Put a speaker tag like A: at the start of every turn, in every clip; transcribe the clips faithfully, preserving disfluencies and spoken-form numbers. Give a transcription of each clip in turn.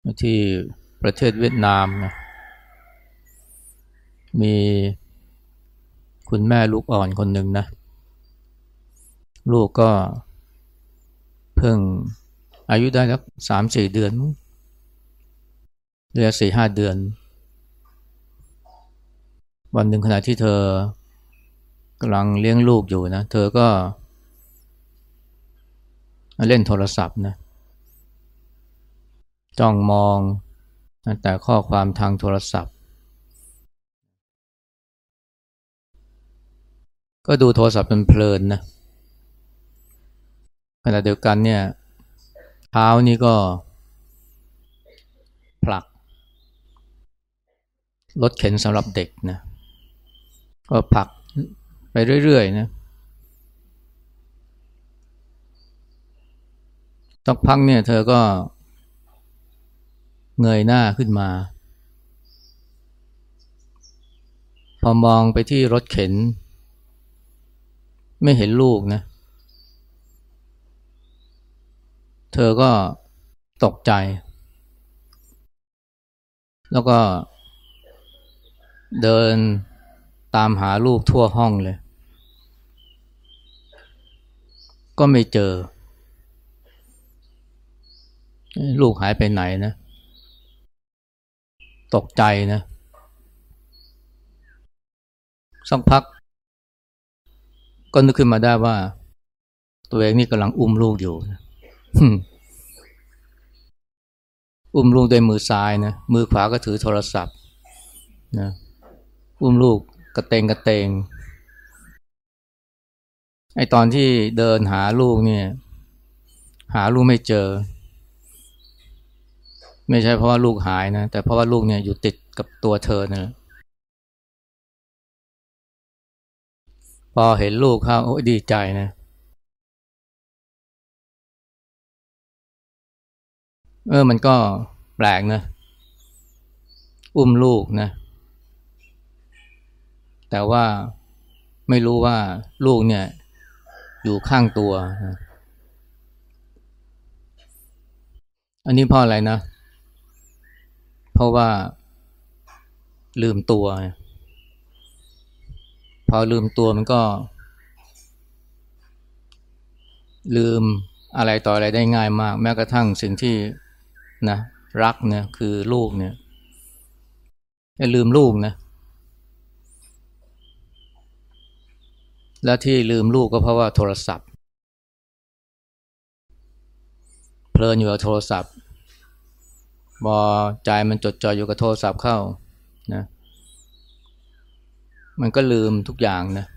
A: ที่ประเทศเวียดนามนะมีคุณแม่ลูกอ่อนคนหนึ่งนะลูกก็เพิ่งอายุได้สักสามสี่เดือนเรียกสี่ห้าเดือนวันหนึ่งขณะที่เธอกำลังเลี้ยงลูกอยู่นะเธอก็เล่นโทรศัพท์นะจ้องมองแต่ข้อความทางโทรศัพท์ก็ดูโทรศัพท์เพลินๆนะขณะเดียวกันเนี่ยเท้านี่ก็ผลักรถเข็นสำหรับเด็กนะก็ผลักไปเรื่อยๆนะสักพักเนี่ยเธอก็เงยหน้าขึ้นมาพอมองไปที่รถเข็นไม่เห็นลูกนะเธอก็ตกใจแล้วก็เดินตามหาลูกทั่วห้องเลยก็ไม่เจอลูกหายไปไหนนะตกใจนะสักพักก็นึกขึ้นมาได้ว่าตัวเองนี่กำลังอุ้มลูกอยู่นะอุ้มลูกด้วยมือซ้ายนะมือขวาก็ถือโทรศัพท์นะอุ้มลูกกระเตงกระเตงไอตอนที่เดินหาลูกเนี่ยหาลูกไม่เจอไม่ใช่เพราะว่าลูกหายนะแต่เพราะว่าลูกเนี่ยอยู่ติดกับตัวเธอนะพอเห็นลูกเข้าโอ้ยดีใจนะเออมันก็แปลกนะอุ้มลูกนะแต่ว่าไม่รู้ว่าลูกเนี่ยอยู่ข้างตัวนะอันนี้เพราะอะไรนะเพราะว่าลืมตัวพอลืมตัวมันก็ลืมอะไรต่ออะไรได้ง่ายมากแม้กระทั่งสิ่งที่นะรักเนี่ยคือลูกเนี่ยลืมลูกนะและที่ลืมลูกก็เพราะว่าโทรศัพท์เพลินอยู่กับโทรศัพท์พอใจมันจดจ่ออยู่กับโทรศัพท์เข้านะมันก็ลืมทุกอย่างนะ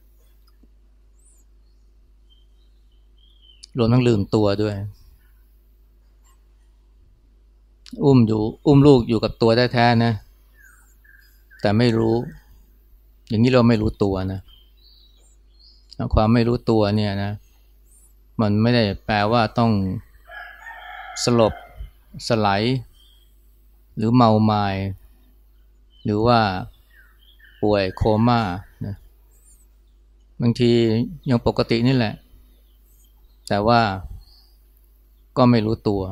A: รวมทั้งลืมตัวด้วยอุ้มอยู่อุ้มลูกอยู่กับตัวแท้ๆนะแต่ไม่รู้อย่างนี้เราไม่รู้ตัวนะความไม่รู้ตัวเนี่ยนะมันไม่ได้แปลว่าต้องสลบสลายหรือเมามายหรือว่าป่วยโคม่านะบางทียังปกตินี่แหละแต่ว่าก็ไม่รู้ตัว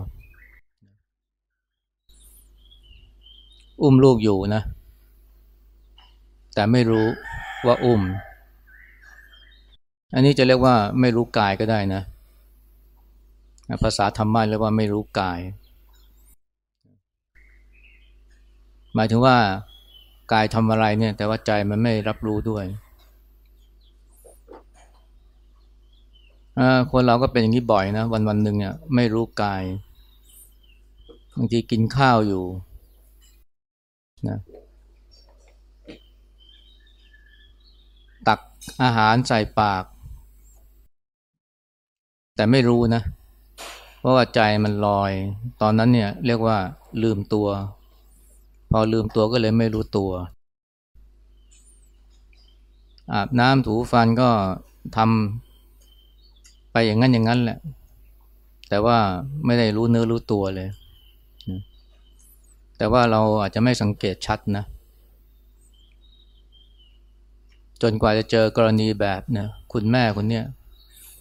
A: อุ้มลูกอยู่นะแต่ไม่รู้ว่าอุ้มอันนี้จะเรียกว่าไม่รู้กายก็ได้นะภาษาธรรมะเรียกว่าไม่รู้กายหมายถึงว่ากายทำอะไรเนี่ยแต่ว่าใจมันไม่รับรู้ด้วยคนเราก็เป็นอย่างนี้บ่อยนะวันวันหนึ่งเนี่ยไม่รู้กายบางทีกินข้าวอยู่นะตักอาหารใส่ปากแต่ไม่รู้นะเพราะว่าใจมันลอยตอนนั้นเนี่ยเรียกว่าลืมตัวพอลืมตัวก็เลยไม่รู้ตัวอาบน้ำถูฟันก็ทำไปอย่างนั้นอย่างนั้นแหละแต่ว่าไม่ได้รู้เนื้อรู้ตัวเลยแต่ว่าเราอาจจะไม่สังเกตชัดนะจนกว่าจะเจอกรณีแบบเนี่ยคุณแม่คนเนี้ย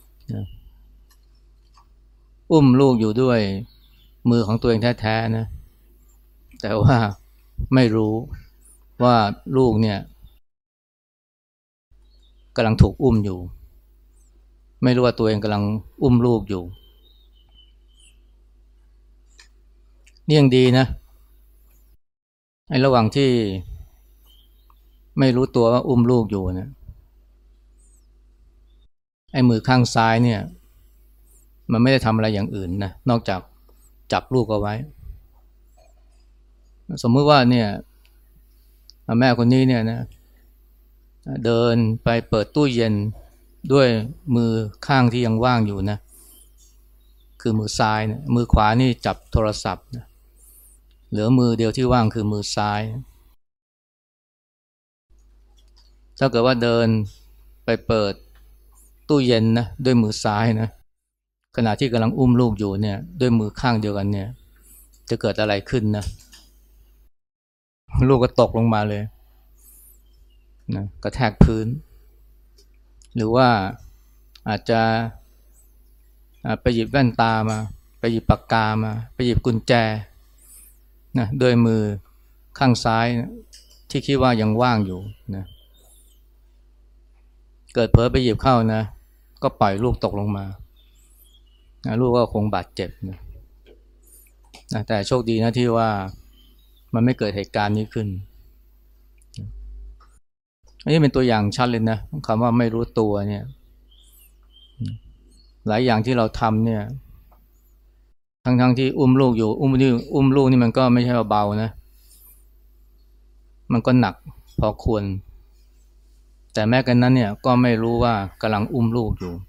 A: อุ้มลูกอยู่ด้วยมือของตัวเองแท้ๆนะแต่ว่าไม่รู้ว่าลูกเนี่ยกำลังถูกอุ้มอยู่ไม่รู้ว่าตัวเองกำลังอุ้มลูกอยู่นี่ยังดีนะไอ้ระหว่างที่ไม่รู้ตัวว่าอุ้มลูกอยู่นะไอ้มือข้างซ้ายเนี่ยมันไม่ได้ทำอะไรอย่างอื่นนะนอกจากจับลูกเอาไว้สมมติว่าเนี่ยแม่คนนี้เนี่ยนะเดินไปเปิดตู้เย็นด้วยมือข้างที่ยังว่างอยู่นะคือมือซ้ายนะมือขวานี่จับโทรศัพท์นะเหลือมือเดียวที่ว่างคือมือซ้ายถ้าเกิดว่าเดินไปเปิดตู้เย็นนะด้วยมือซ้ายนะขณะที่กำลังอุ้มลูกอยู่เนี่ยด้วยมือข้างเดียวกันเนี่ยจะเกิดอะไรขึ้นนะลูกก็ตกลงมาเลยนะกระแทกพื้นหรือว่าอาจจะไปหยิบแว่นตามาไปหยิบปากกามาไปหยิบกุญแจนะด้วยมือข้างซ้ายนะที่คิดว่ายังว่างอยู่นะเกิดเผลอไปหยิบเข้านะก็ปล่อยลูกตกลงมานะลูกก็คงบาดเจ็บนะนะแต่โชคดีนะที่ว่ามันไม่เกิดเหตุการณ์นี้ขึ้นอันนี้เป็นตัวอย่างชัดเลยนะคำว่าไม่รู้ตัวเนี่ยหลายอย่างที่เราทำเนี่ยทั้งๆ ท, ที่อุ้มลูกอยู่อุ้มนี่อุ้มลูกนี่มันก็ไม่ใช่เบาๆนะมันก็หนักพอควรแต่แม้กันนั้นเนี่ยก็ไม่รู้ว่ากำลังอุ้มลูกอยู่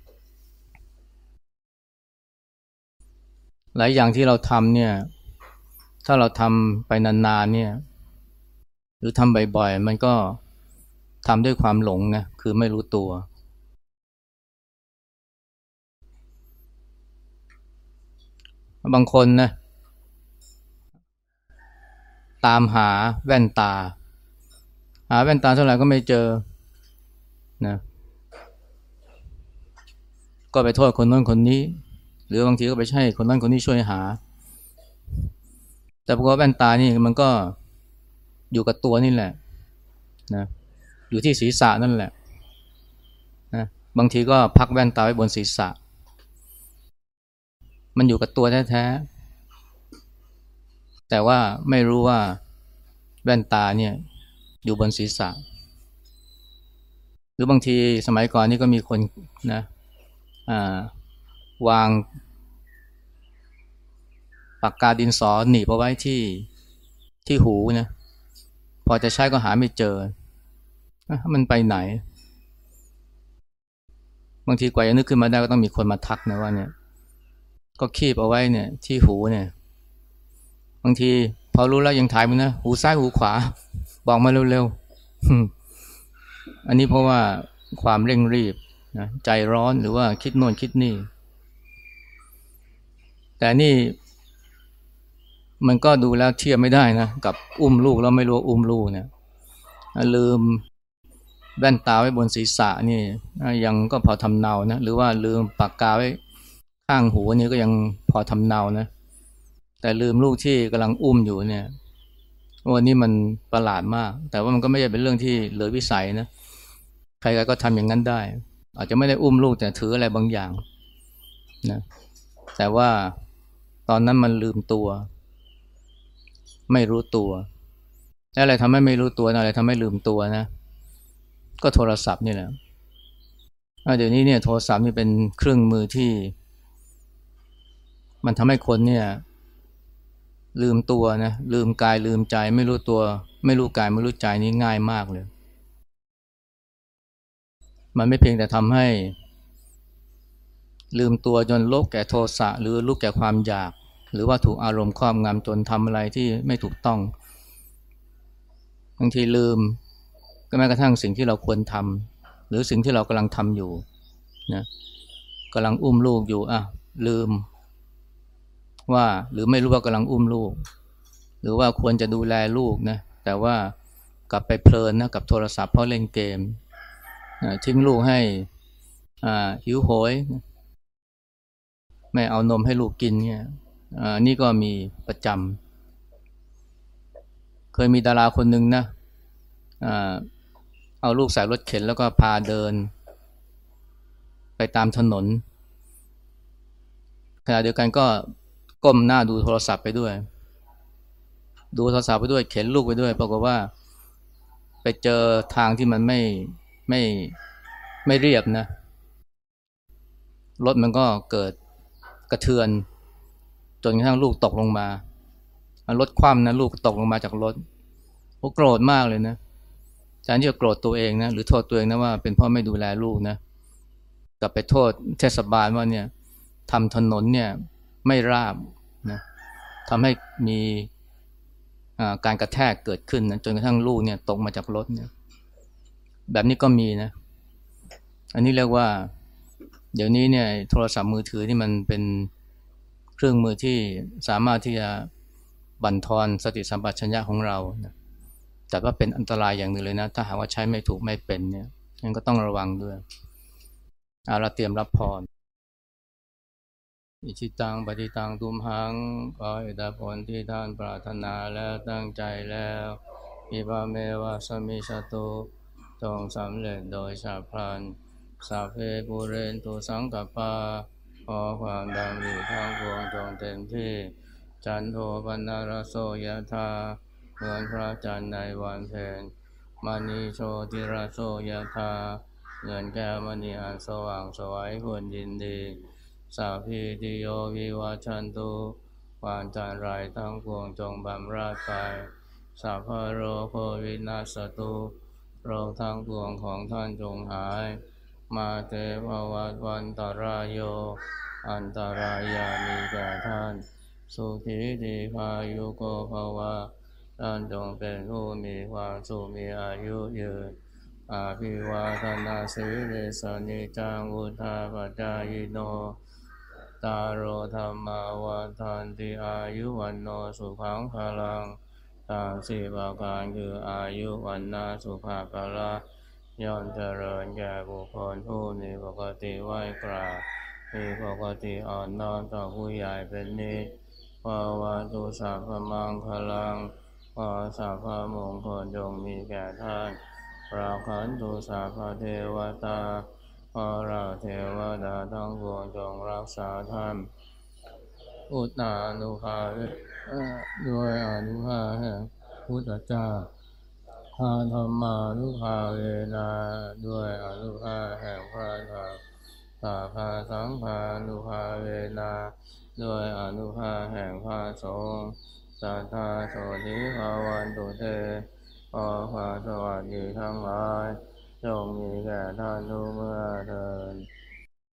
A: หลายอย่างที่เราทำเนี่ยถ้าเราทำไปนานๆเนี่ยหรือทำบ่อยๆมันก็ทำด้วยความหลงนะคือไม่รู้ตัวบางคนนะตามหาแว่นตาหาแว่นตาเท่าไหร่ก็ไม่เจอนะก็ไปโทษคนนั้นคนนี้หรือบางทีก็ไปให้คนนั้นคนนี้ช่วยหาแต่ปรากฏว่าแว่นตานี่มันก็อยู่กับตัวนี่แหละนะอยู่ที่ศีรษะนั่นแหละนะบางทีก็พักแว่นตาไว้บนศีรษะมันอยู่กับตัวแท้ๆแต่ว่าไม่รู้ว่าแว่นตาเนี่ยอยู่บนศีรษะหรือบางทีสมัยก่อนนี่ก็มีคนนะอ่าวางปากกาดินสอหนีบเอาไว้ที่ที่หูนะพอจะใช้ก็หาไม่เจอมันไปไหนบางทีกว่าจะนึกขึ้นมาได้ก็ต้องมีคนมาทักนะว่าเนี่ยก็คีบเอาไว้เนี่ยที่หูเนี่ยบางทีพอรู้แล้วยังถ่ายมันนะหูซ้ายหูขวาบอกมาเร็วๆอันนี้เพราะว่าความเร่งรีบนะใจร้อนหรือว่าคิดโน่นคิดนี่แต่นี่มันก็ดูแล้วเทียบไม่ได้นะกับอุ้มลูกแล้วไม่รู้อุ้มลูกเนี่ยลืมแว่นตาไว้บนศีรษะนี่ยังก็พอทำเนานะหรือว่าลืมปากกาไว้ข้างหูนี่ก็ยังพอทำเนานะแต่ลืมลูกที่กำลังอุ้มอยู่เนี่ยวันนี้มันประหลาดมากแต่ว่ามันก็ไม่ใช่เป็นเรื่องที่เหลือวิสัยนะใครๆก็ทำอย่างนั้นได้อาจจะไม่ได้อุ้มลูกแต่ถืออะไรบางอย่างนะแต่ว่าตอนนั้นมันลืมตัวไม่รู้ตัวแล้วอะไรทำให้ไม่รู้ตัวนะอะไรทำให้ลืมตัวนะก็โทรศัพท์นี่แหละเดี๋ยวนี้เนี่ยโทรศัพท์นี่เป็นเครื่องมือที่มันทำให้คนเนี่ยลืมตัวนะลืมกายลืมใจไม่รู้ตัวไม่รู้กายไม่รู้ใจนี่ง่ายมากเลยมันไม่เพียงแต่ทำให้ลืมตัวจนโลภแก่โทสะหรือรู้แก่ความอยากหรือว่าถูกอารมณ์ครอบงำจนทำอะไรที่ไม่ถูกต้องบางทีลืมก็แม้กระทั่งสิ่งที่เราควรทำหรือสิ่งที่เรากำลังทำอยู่นะกำลังอุ้มลูกอยู่อ่ะลืมว่าหรือไม่รู้ว่ากำลังอุ้มลูกหรือว่าควรจะดูแลลูกนะแต่ว่ากลับไปเพลินนะกับโทรศัพท์เพราะเล่นเกมนะทิ้งลูกให้อ่าหิวโหยไม่เอานมให้ลูกกินเนี่ยอ่านี่ก็มีประจเคยมีดาราคนหนึ่งนะอ่าเอาลูกใส่รถเข็นแล้วก็พาเดินไปตามถนนขณะเดียวกันก็ก้มหน้าดูโทรศัพท์ไปด้วยดูโทรศัพท์ไปด้วยเข็นลูกไปด้วยปรากฏว่าไปเจอทางที่มันไม่ไม่ไม่เรียบนะรถมันก็เกิดกระเทือนจนกระทั่งลูกตกลงมารถคว่ำนะลูกตกลงมาจากรถโอ้โกรธมากเลยนะแทนที่จะโกรธตัวเองนะหรือโทษตัวเองนะว่าเป็นเพราะไม่ดูแลลูกนะกลับไปโทษเทศบาลว่าเนี่ยทำถนนเนี่ยไม่ราบนะทำให้มีการกระแทกเกิดขึ้นนะจนกระทั่งลูกเนี่ยตกมาจากรถเนี่ยแบบนี้ก็มีนะอันนี้เรียกว่าเดี๋ยวนี้เนี่ยโทรศัพท์มือถือที่มันเป็นเครื่องมือที่สามารถที่จะบั่นทอนสติสัมปชัญญะของเรานะแต่ว่าเป็นอันตรายอย่างหนึ่งเลยนะถ้าหากว่าใช้ไม่ถูกไม่เป็นเนี่ยงั้นก็ต้องระวังด้วยเอาละเตรียมรับพรอิชิตังปฏิตังทุมหังขอให้ได้ผลที่ท่านปรารถนาแล้วตั้งใจแล้วอิบาเมวะสมิชตุจงสำเร็จโดยฉับพลันสัพเพปุเรนตุสังกปาขอความดำริทั้งปวงจงเต็มที่จันโทปนารโสยธาเหมือนพระจันทร์ในวันเพ็ญมณีโชติรโสยธาเงินแก้วมณีอันสว่างสวยควรยินดีสัพพิติโยวิวัชชันตุความจันไรทั้งปวงจงบำราดไปสัพพะโรโควินาศตุโรคทั้งปวงของท่านจงหายมาเตภวัตวันตรายโยอันตรายามีแก่ท่านสุขีทีพายุโกภวะท่านจงเป็นผู้มีความสุขมีอายุยืนอาภิวาทนาสีริสนิจังวุธาปัจจายโนตารโอธรรมาวัฏันติอายุวันโนสุขังพลังตามสี่ประการคืออายุวันนาสุภาพละย่อมเจริญแก่บุคคลผู้มีปกติไหวกราบมีปกติอ่อนน้อมต่อผู้ใหญ่เป็นนิจภาวะตุสัพพมังคลังขอสัพพมงคลจงมีแก่ท่านราคันตุสัพพเทวตาขอเราเทวดาทั้งปวงจงรักษาท่านอุตตานุภาเวด้วยอนุภาพแห่งพุทธเจ้าอาธรรมานุภาเวนะด้วยอนุภาพแห่งพระธรรมสาภาสังฆานุภาเวนะด้วยอนุภาพแห่งพระสงฆ์สัทธาโสธิภาวันตุเตขอความสวัสดีทั้งหลายจงมีแก่ท่านทุกเมื่อเทอญ